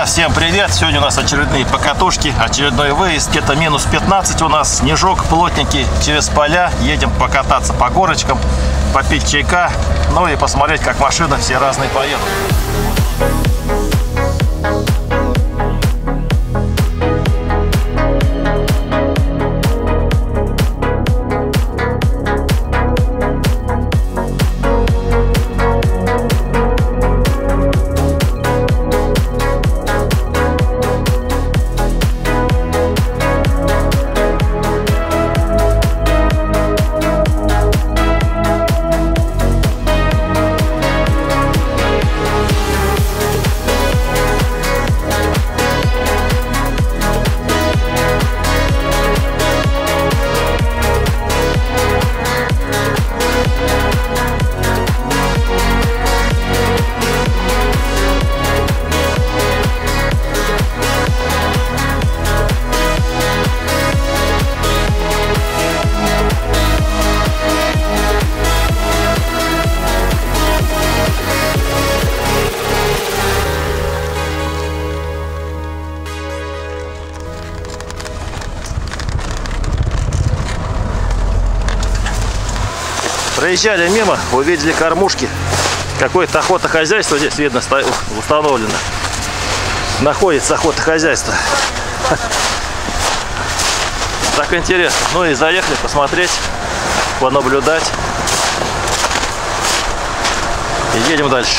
Друзья, всем привет! Сегодня у нас очередные покатушки, очередной выезд. Где-то минус 15 у нас, снежок, плотники через поля. Едем покататься по горочкам, попить чайка, ну и посмотреть, как машины все разные поедут. Проезжали мимо, увидели кормушки. Какое-то охотохозяйство здесь, видно, установлено. Находится охотохозяйство. Так интересно. Ну и заехали посмотреть, понаблюдать. И едем дальше.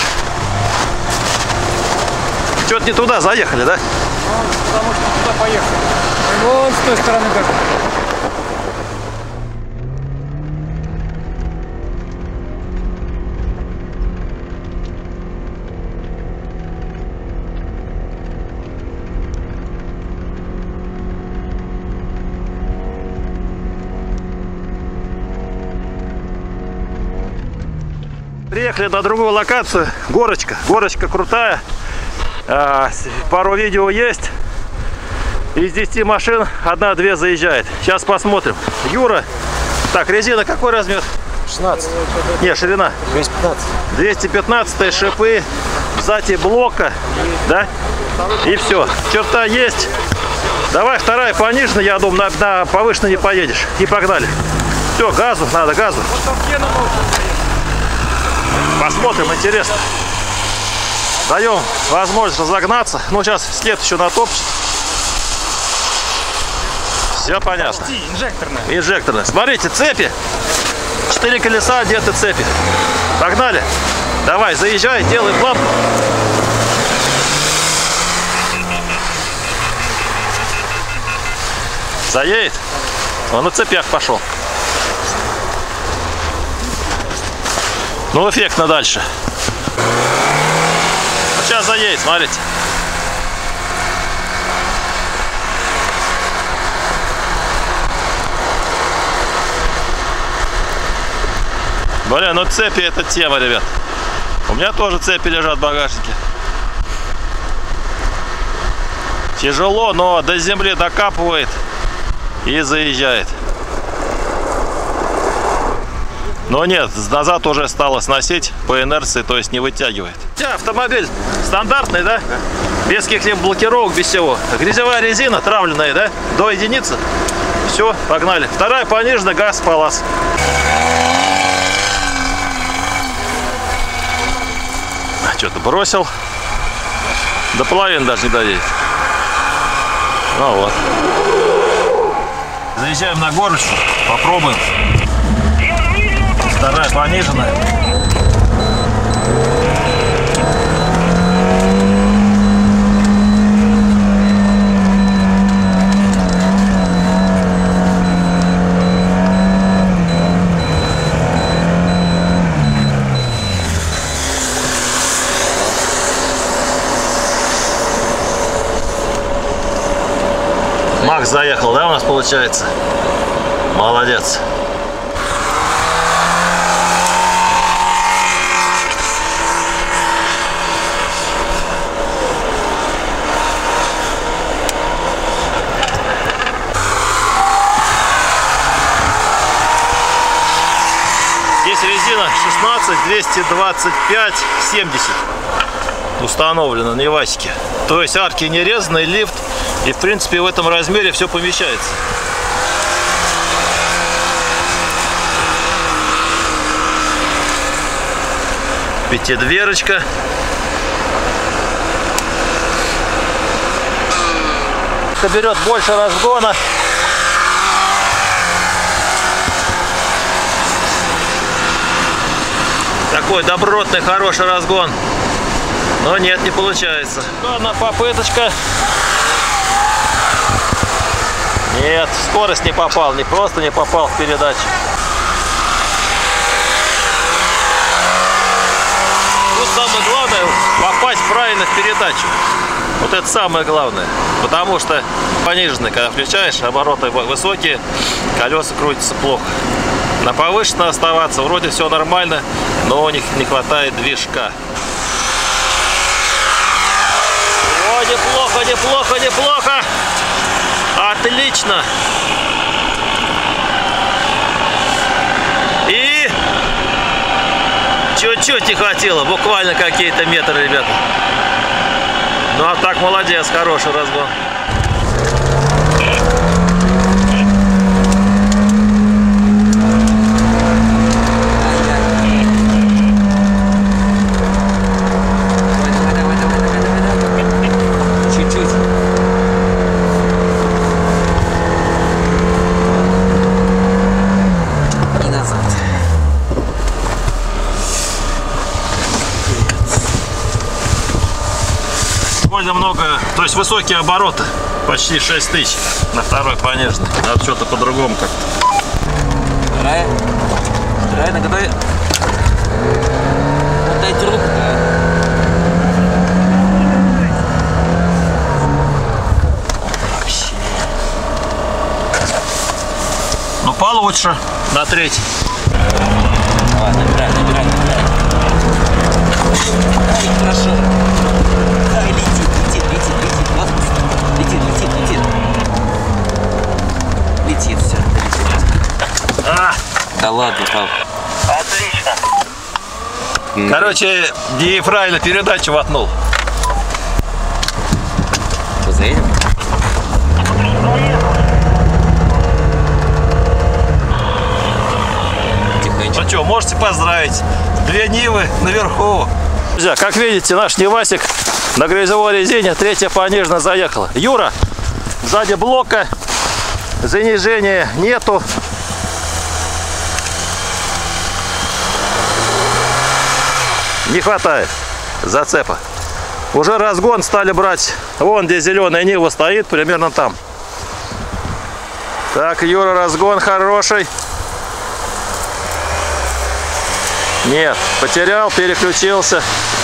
Что-то не туда заехали, да? Потому что туда поехали. Вон с той стороны даже. Приехали на другую локацию. Горочка. Горочка крутая. Пару видео есть. Из 10 машин 1-2 заезжает. Сейчас посмотрим. Юра. Так, резина какой размер? 16. Не, ширина. 215. 215 шипы. Сзади блока. Да? И все. Черта есть. Давай, вторая понижена. Я думаю, на повышенно не поедешь. И погнали. Все, газу надо, газу. Посмотрим, интересно. Даем возможность разогнаться. Ну, сейчас след еще натопчет. Все понятно. Инжекторная. Инжекторная. Смотрите, цепи. 4 колеса, одеты цепи. Погнали. Давай, заезжай, делай план. Заедет. Он на цепях пошел. Ну, эффектно дальше. Сейчас заедет, смотрите. Блин, ну цепи это тема, ребят. У меня тоже цепи лежат в багажнике. Тяжело, но до земли докапывает и заезжает. Но нет, назад уже стало сносить по инерции, то есть не вытягивает. Автомобиль стандартный, да? Без каких-либо блокировок, без всего. Грязевая резина, травленная, да? До единицы. Все, погнали. Вторая понижена, газ, палас. Что-то бросил. До половины даже не доедет. Ну вот. Заезжаем на горочку, попробуем. Вторая пониженная. Макс заехал, да, у нас получается? Молодец. Здесь резина 16, 225, 70. установлено на Невасике. То есть арки не резаные, лифт. И в принципе в этом размере все помещается. Пятидверочка. Берет больше разгона. Такой добротный, хороший разгон. Но нет, не получается. Одна попыточка. Нет, в скорость не попал. Не просто не попал в передачу. Тут самое главное попасть правильно в передачу. Вот это самое главное. Потому что пониженный, когда включаешь, обороты высокие, колеса крутятся плохо. На повышенном оставаться вроде все нормально, но у них не хватает движка. О, неплохо, неплохо, неплохо! Отлично! И чуть-чуть не хватило, буквально какие-то метры, ребята. Ну а так молодец, хороший разгон. Довольно много, то есть высокие обороты, почти 6000 на второй пониженный. Надо что-то по-другому как-то. Вторая на готове. Вот дайте руку. Вообще. Ну получше на третий. Ладно, набирай. Ай, хорошо. Ай, летит. Вот. Летит. Летит все. Да ладно, пап. Отлично. Короче, неправильно передачу воткнул. Заедем? Ну что, можете поздравить. 2 Нивы наверху. Друзья, как видите, наш Невасик на грязевой резине 3-я пониженно заехала. Юра, сзади блока, занижения нету. Не хватает зацепа. Уже разгон стали брать. Вон где зеленая Нива стоит, примерно там. Так, Юра, разгон хороший. Нет, потерял, переключился.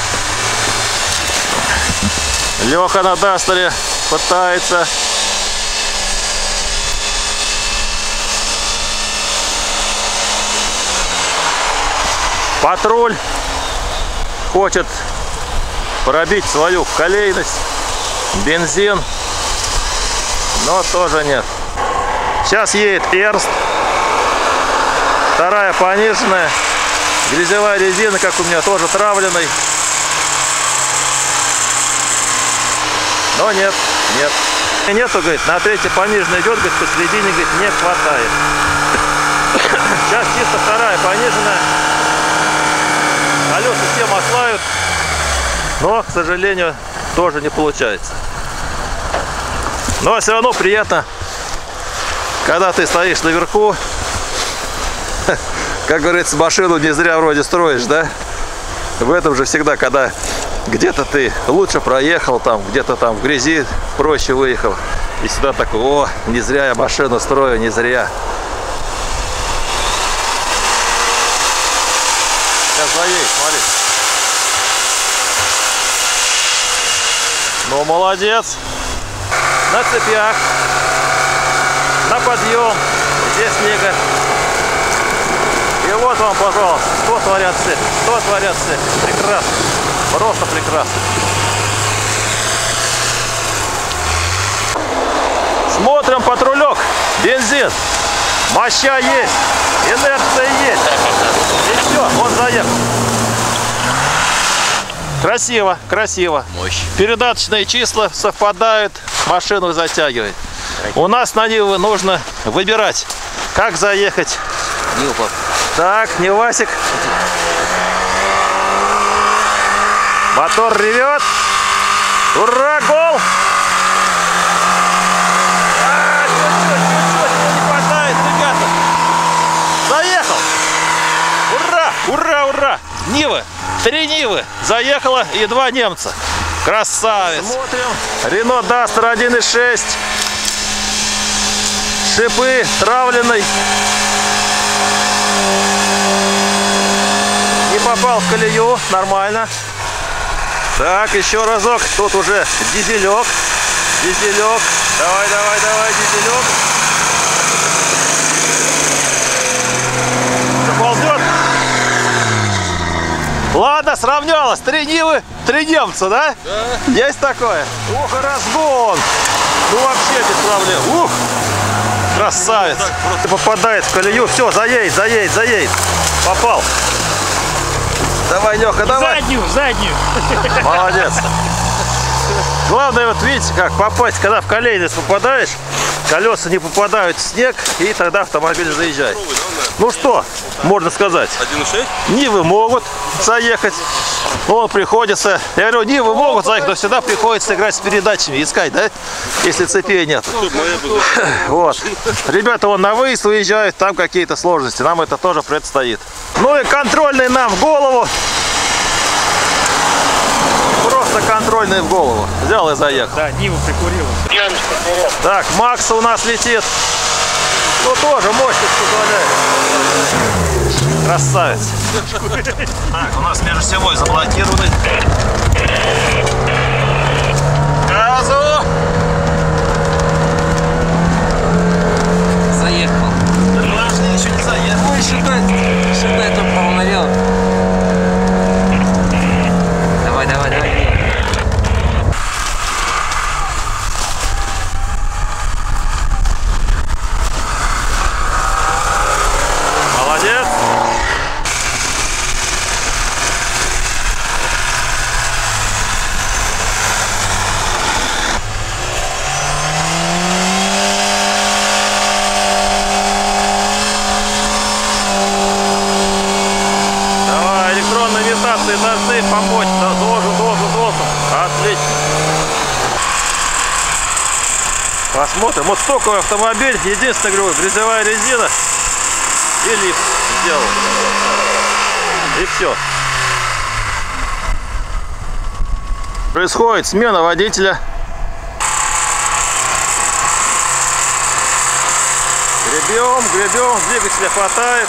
Леха на Дастере пытается. Патруль хочет пробить свою колейность. Бензин. Но тоже нет. Сейчас едет Эрст. 2-я пониженная. Грязевая резина, как у меня, тоже травленной. Но нет. Нету, говорит, на 3-й пониженной идет, говорит, посередине, говорит, не хватает. Сейчас чисто 2-я пониженная. Колеса все маслают. Но, к сожалению, тоже не получается. Но все равно приятно, когда ты стоишь наверху. Как говорится, машину не зря вроде строишь, да? В этом же всегда, когда где-то ты лучше проехал, там где-то там в грязи проще выехал. И сюда такой, о, не зря я машину строю, не зря. Сейчас заедет, смотри. Ну, молодец. На цепях. На подъем. Здесь снега. И вот вам, пожалуйста, что творят цепи. Прекрасно. Просто прекрасно. Смотрим патрулек. Бензин. Моща есть. Инерция есть. И все, он заехал. Красиво, красиво. Мощь. Передаточные числа совпадают, машину затягивает. У нас на Ниву нужно выбирать, как заехать. Нива, пап. Так, Нивасик. Мотор ревет. Ура, гол! Чуть-чуть не хватает, ребята. Заехал. Ура, ура, ура. Нива. 3 Нивы. Заехала и 2 немца. Красавец. Смотрим. Рено Дастер 1.6. Шипы травленный. Не попал в колею. Нормально. Так, еще разок. Тут уже дизелек. Дизелек. Давай, давай, давай, дизелек. Заползет. Ладно, сравнялось. 3 Нивы, 3 немца, да? Да. Есть такое? Ох, и разгон. Ну вообще без проблем. Ух, красавец. Просто попадает в колею. Все, заедет, заедет, заедет. Попал. Давай, Леха, давай. Заднюю. Молодец. Главное, вот видите, как попасть, когда в колейность попадаешь, колеса не попадают в снег, и тогда автомобиль заезжает. Ну что, можно сказать? 1.6? Нивы могут заехать, но приходится. Я говорю, Нивы могут заехать, но всегда приходится играть с передачами, искать, да? Если цепей нет. Вот. Ребята вон на выезд уезжают, там какие-то сложности. Нам это тоже предстоит. Ну и контрольный нам в голову. Просто контрольный в голову. Взял и заехал. Да, Нива прикурила. Так, Макс у нас летит. Ну тоже мощность позволяет. Красавец. Так, у нас межосевой заблокированный. Газу! Заехал. Подожди, еще не заехал. Ой, считай, только полновел. Давай, давай, давай. Молодец. Давай, электронные имитации должны помочь. Да, должен. Отлично. Посмотрим. Вот стоковый автомобиль. Единственное, говорю, грязевая резина и лифт сделал. И все. Происходит смена водителя. Гребем, двигателя хватает.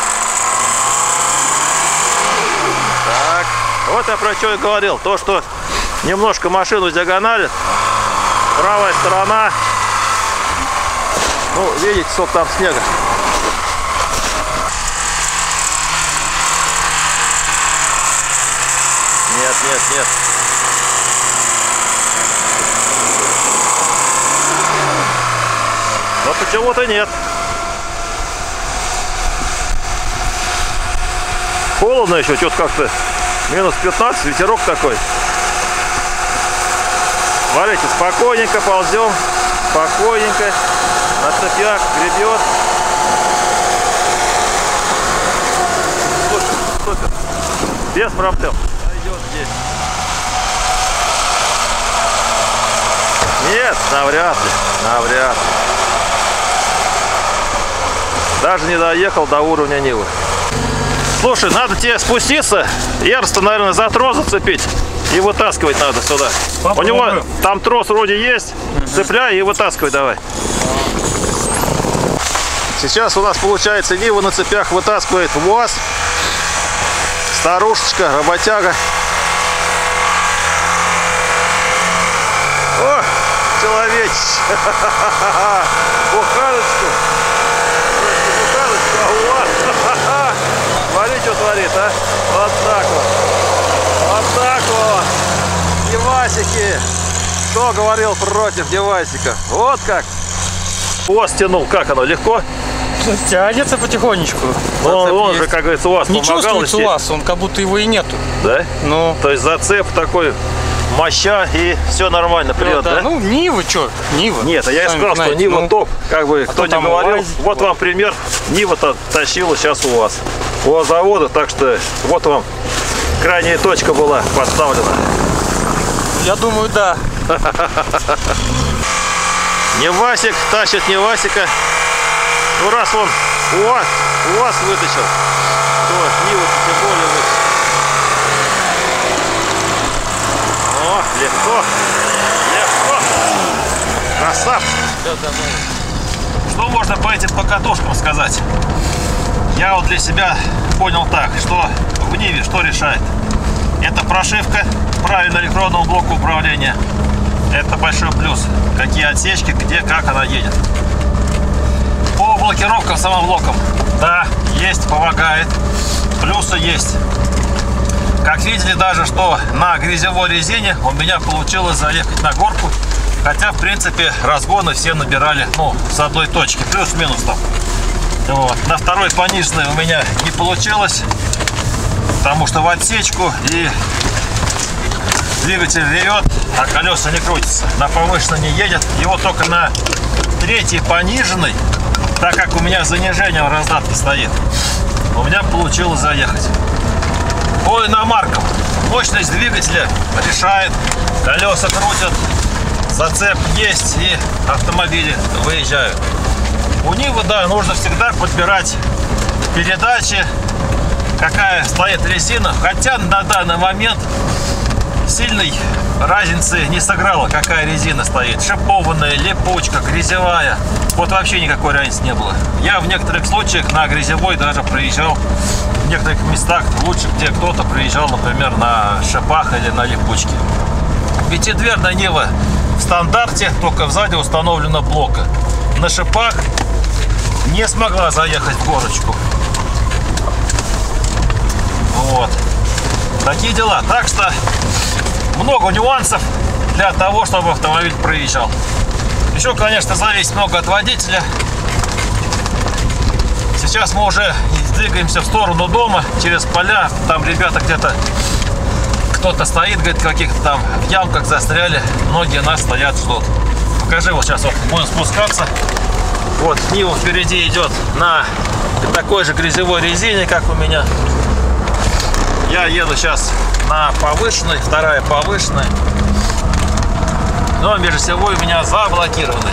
Так, вот я про что и говорил. То, что немножко машину диагоналит. Правая сторона. Ну, видите, сколько там снега. Нет. Но почему-то нет. Холодно еще, что-то как-то минус 15, ветерок такой. Смотрите, спокойненько ползем, спокойненько, на цепях гребет. Супер, без проблем. Идет здесь. Нет, навряд ли. Даже не доехал до уровня Нивы. Слушай, надо тебе спуститься, яростно, наверное, за трос зацепить и вытаскивать надо сюда. У него там трос вроде есть, цепляй и вытаскивай давай. Сейчас у нас получается Нива на цепях вытаскивает УАЗ. Старушечка, работяга. О, человечище. Буханочку. Буханочку, а УАЗ. Смотри, что творит, а? Вот так вот. Вот так вот. Девасики. Кто говорил против девасиков? Вот как. Хвост тянул. Как оно? Легко? Тянется потихонечку. Он же, как говорится, у вас не помогал. чувствуется у вас, он как будто его и нету. Да? Ну. То есть зацеп такой, моща, и все нормально, придет, да? Ну, Нива, что? Нива. Нет, а я Сами сказал, знаете, что Нива ну, топ. Как бы кто не там говорил. УАЗик, Вот вам пример. Нива-то тащила сейчас у вас. У завода, так что вот вам крайняя точка была поставлена. Я думаю, да. Не Васик, тащит не Васика. Ну раз он УАЗ вытащил, то Нива-то тем более вытащил. О, легко. Красавчик. Что можно по этим покатушкам сказать? Я вот для себя понял так, что в Ниве что решает? Это прошивка правильного электронного блока управления. Это большой плюс. Какие отсечки, где, как она едет. По блокировкам самым блоком. Да, есть, помогает. Плюсы есть. Как видели даже, что на грязевой резине у меня получилось заехать на горку. Хотя, в принципе, разгоны все набирали, ну, с одной точки. Плюс-минус там. Вот. На второй пониженной у меня не получилось. Потому что в отсечку и двигатель ревет, а колеса не крутятся. На повышенной не едет. И вот только на третьей пониженной, так как у меня занижение в раздатке стоит, у меня получилось заехать. По иномаркам мощность двигателя решает, колеса крутят, зацеп есть и автомобили выезжают. У Нивы, да, нужно всегда подбирать передачи, какая стоит резина, хотя на данный момент сильной разницы не сыграла, какая резина стоит. Шипованная, липучка, грязевая. Вот вообще никакой разницы не было. Я в некоторых случаях на грязевой даже проезжал. В некоторых местах лучше, где кто-то проезжал, например, на шипах или на липучке. Пятидверная Нива в стандарте, только сзади установлена блока. На шипах не смогла заехать в горочку. Вот. Такие дела. Так что много нюансов для того, чтобы автомобиль проезжал. Еще, конечно, зависит много от водителя. Сейчас мы уже двигаемся в сторону дома, через поля. Там ребята где-то, кто-то стоит, говорит, в каких-то там в ямках застряли. Многие нас стоят, ждут. Покажи, вот сейчас вот будем спускаться. Вот Нива впереди идет на такой же грязевой резине, как у меня. Я еду сейчас на повышенной, вторая повышенная. Но межосевой у меня заблокированный.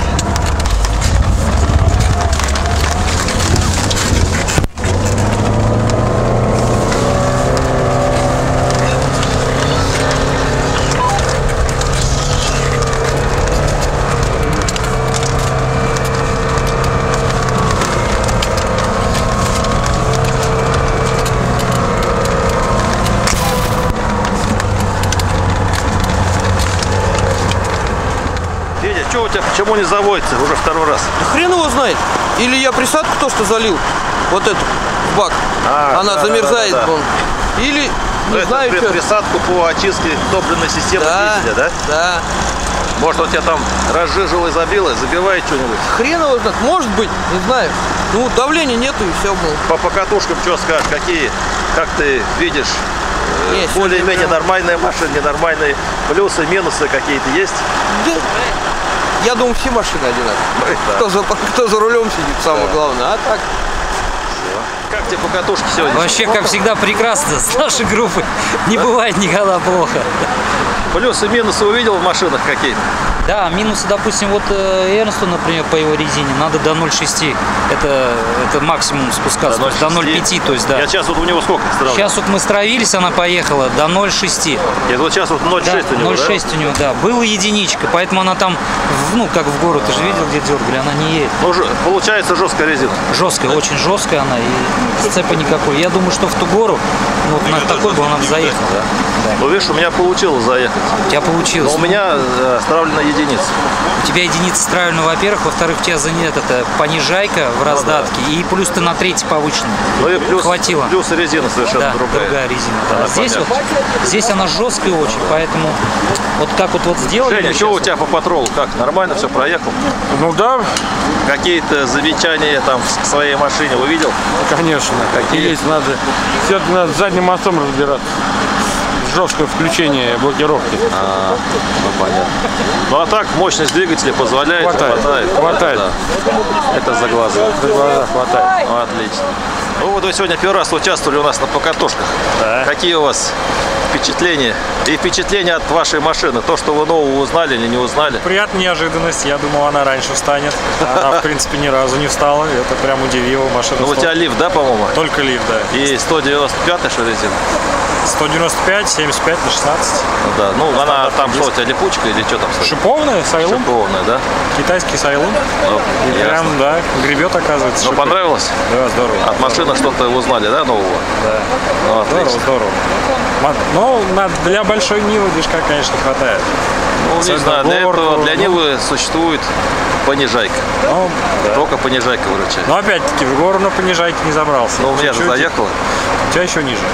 Что у тебя, почему не заводится уже второй раз? Да хрен его знает. Или я присадку то, что залил, вот эту в бак, она да, замерзает. да. Или, не Это знаю, что. присадку по очистке топливной системы двигателя, да? Да. Может, он тебя там разжижил и забило, забивает что-нибудь? Хрен его знает. Может быть, не знаю. Ну, давления нету и все. По покатушкам что скажешь? Какие, как ты видишь, Есть, более-менее прям нормальные машины, ненормальные, плюсы, минусы какие-то есть? Да. Я думаю, все машины одинаковые. Кто за рулем сидит, самое главное. А так. Как тебе покатушки сегодня? Вообще, как всегда, прекрасно. С нашей группы не бывает никогда плохо. Плюсы, минусы увидел в машинах какие-то? Да, минусы, допустим, вот Эрнсту, например, по его резине надо до 0,6. Это максимум спускаться. До 0,5, то есть, да. Я сейчас вот у него сколько страдал? Сейчас вот мы стравились, она поехала до 0,6. Нет, вот сейчас вот 0,6 Да, у него, 0,6 да? у него, да. Была единичка, поэтому она там, ну, как в гору, ты же видел, где дергали, она не едет. Ну, получается жесткая резина. Жесткая, очень жесткая она, и сцепа никакой. Я думаю, что в ту гору, вот на такой бы она заехала. Да. Ну, видишь, у меня получилось заехать. У тебя получилось. Но у меня стравлена единица. единиц? У тебя единица стравлена, во-первых, во-вторых, у тебя это понижайка в раздатке, и плюс ты на третий повышенный. Ну и плюс, хватило. Плюс резина совершенно другая резина. Да. Здесь она жесткая очень, поэтому вот как вот сделали. Женя, что у тебя по патролу? Как? Нормально все проехал? Ну да. Какие-то замечания там к своей машине увидел? Конечно. Какие? Есть, надо. Все надо задним мостом разбираться. Жесткое включение блокировки. Ну понятно. Ну а так мощность двигателя позволяет? Хватает. Да. Это за глаза. За глаза хватает. Ну, отлично. Ну вот вы сегодня первый раз участвовали у нас на покатушках. Да. Какие у вас впечатления? И впечатления от вашей машины? То, что вы нового узнали или не узнали? Приятная неожиданность. Я думал, она раньше встанет. Она, в принципе, ни разу не встала. Это прям удивило. Машина. Ну у тебя лифт, да, по-моему? Только лифт, да. И 195-й, что резина? 195, 75 на 16. Ну, да. Ну она там что, у тебя липучка или что там? Шипованная, сайлум. Шипованная, да? Китайский сайлум. Ну, И прям, да, гребет, оказывается. Ну, понравилось? Да, здорово. От машины что-то узнали, да, нового? Да. Ну, отлично. Здорово. Но для большой Нивы движка, конечно, не хватает. Ну, не знаю, для Нивы существует понижайка. Ну, да. Только понижайка выручает. Но опять-таки в гору на понижайке не забрался. Ну, у меня же заехало. У тебя еще ниже.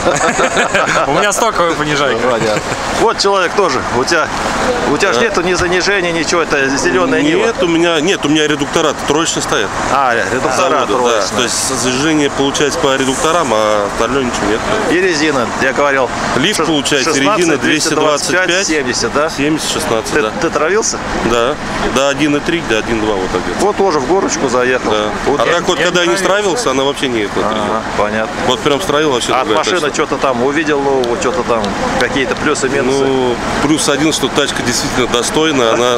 У меня стоковая понижайка. Вот человек тоже. У тебя же нету ни занижения, ничего, это зеленая Нива. Нет, у меня редуктора троечные стоят. Редуктора троечные. Да. То есть зажижение получается по редукторам, а остальное ничего нет. И резина, я говорил. Лифт получается, 16, резина 225, 70, да? 70, 16, да. Ты травился? Да. До 1,3, до 1,2 вот так где-то. Вот тоже в горочку заехал. Да. Вот А так вот, когда я не стравился, она вообще не это. Понятно. Вот прям стравил вообще. А от машины что-то там увидел нового, что-то там, какие-то плюсы-минусы? Ну, плюс один, что тачка действительно достойная, она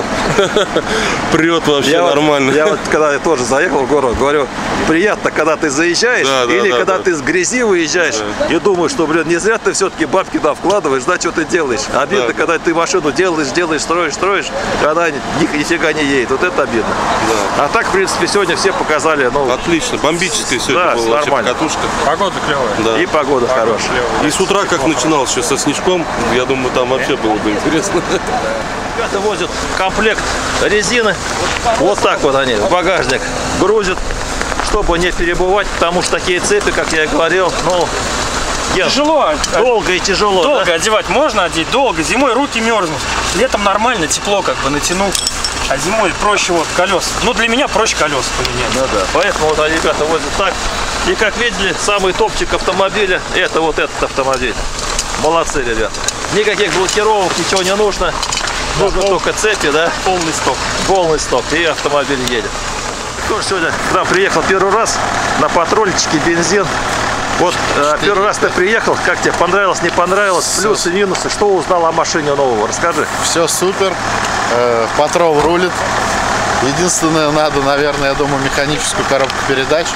прет вообще нормально. Я вот когда тоже заехал в город, говорю, приятно, когда ты заезжаешь, или когда ты с грязи выезжаешь, и думаешь, что, блин, не зря ты все-таки бабки вкладываешь, да, что ты делаешь. Обидно, когда ты машину делаешь, строишь, когда нифига не едет. Вот это обидно. Да. А так, в принципе, сегодня все показали, ну... Отлично, бомбическая все это было, нормально. покатушка. Погода клевая. Да. И погода хорошая. И с утра, как начинал еще со снежком, я думаю, там вообще было бы интересно. Ребята возят комплект резины. Вот так вот они в багажник грузят, чтобы не перебывать, потому что такие цепи, как я и говорил, ну... Тяжело. Долго и тяжело. Долго одевать можно одеть, долго. Зимой руки мерзнут. Летом нормально, тепло как бы натянул. А зимой проще вот колес. Ну, для меня проще колес поменять. Ну да, поэтому вот ребята возят так. И как видели, самый топчик автомобиля, это вот этот автомобиль. Молодцы, ребята. Никаких блокировок, ничего не нужно. Нужно только цепи, да? Полный стоп. Полный стоп, и автомобиль едет. Тоже сегодня к нам приехал первый раз на патрульчике, бензин. Вот первый раз ты приехал, как тебе понравилось, не понравилось, плюсы, минусы, что узнал о машине нового, расскажи. Все супер, патрол рулит. Единственное, надо, наверное, я думаю, механическую коробку передач,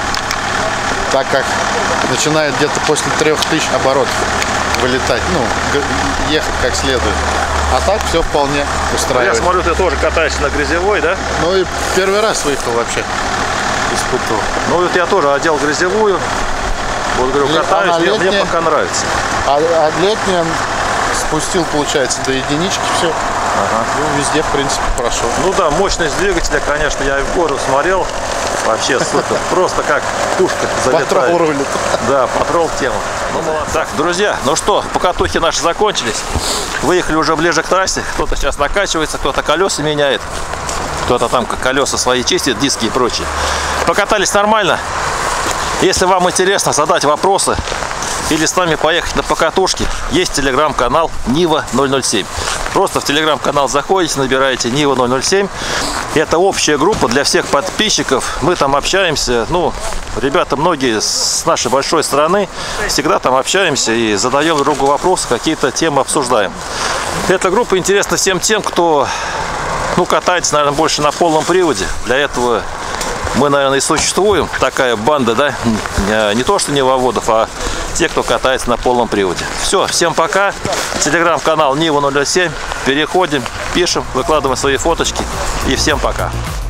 так как начинает где-то после 3000 оборотов вылетать, ну, ехать как следует. А так все вполне устраивает. Я смотрю, ты тоже катаешься на грязевой, да? Ну и первый раз выехал вообще, испытывал. Ну вот я тоже одел грязевую. Вот говорю, катаюсь, мне пока нравится. А летняя спустил, получается, до единички все. Ну, везде, в принципе, прошел. Ну да, мощность двигателя, конечно, я и в гору смотрел. Вообще супер. Просто как пушка залетает. Патрол рулит. Да, патрол тема. Ну, так, друзья, ну что, покатухи наши закончились. Выехали уже ближе к трассе. Кто-то сейчас накачивается, кто-то колеса меняет. Кто-то там колеса свои чистит, диски и прочее. Покатались нормально. Если вам интересно задать вопросы или с нами поехать на покатушки, есть телеграм-канал Нива 007. Просто в телеграм-канал заходите, набираете Нива 007. Это общая группа для всех подписчиков. Мы там общаемся. Ну, ребята многие с нашей большой страны всегда там общаемся и задаем друг другу вопросы, какие-то темы обсуждаем. Эта группа интересна всем тем, кто катается, наверное, больше на полном приводе. Для этого мы, наверное, и существуем, такая банда, да, не то что невоводов, а те, кто катается на полном приводе. Все, всем пока. Телеграм-канал Нива 007. Переходим, пишем, выкладываем свои фоточки. И всем пока.